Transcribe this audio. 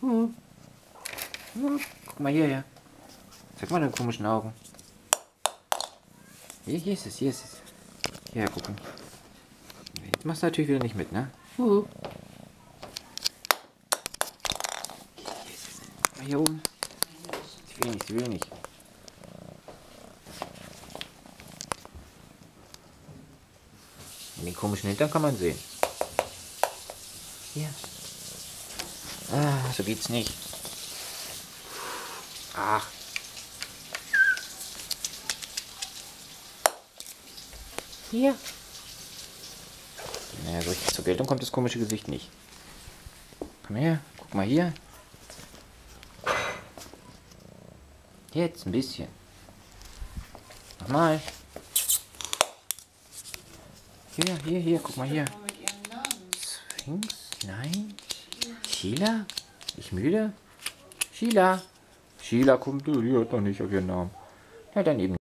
Guck mal hierher. Sag mal deine komischen Augen. Hier ist es, hier ist es. Hierher gucken. Jetzt machst du natürlich wieder nicht mit, ne? Hier ist es. Guck mal hier oben. Sie will nicht. Den komischen Hintern kann man sehen. Hier. Ah, so geht's nicht. Ach. Hier. Naja, so richtig zur Geltung kommt das komische Gesicht nicht. Komm her, guck mal hier. Jetzt ein bisschen. Nochmal. Hier, guck mal hier. Sphinx? Nein. Sheila? Ich müde? Sheila? Sheila kommt, die hört noch nicht auf ihren Namen. Ja, dann eben.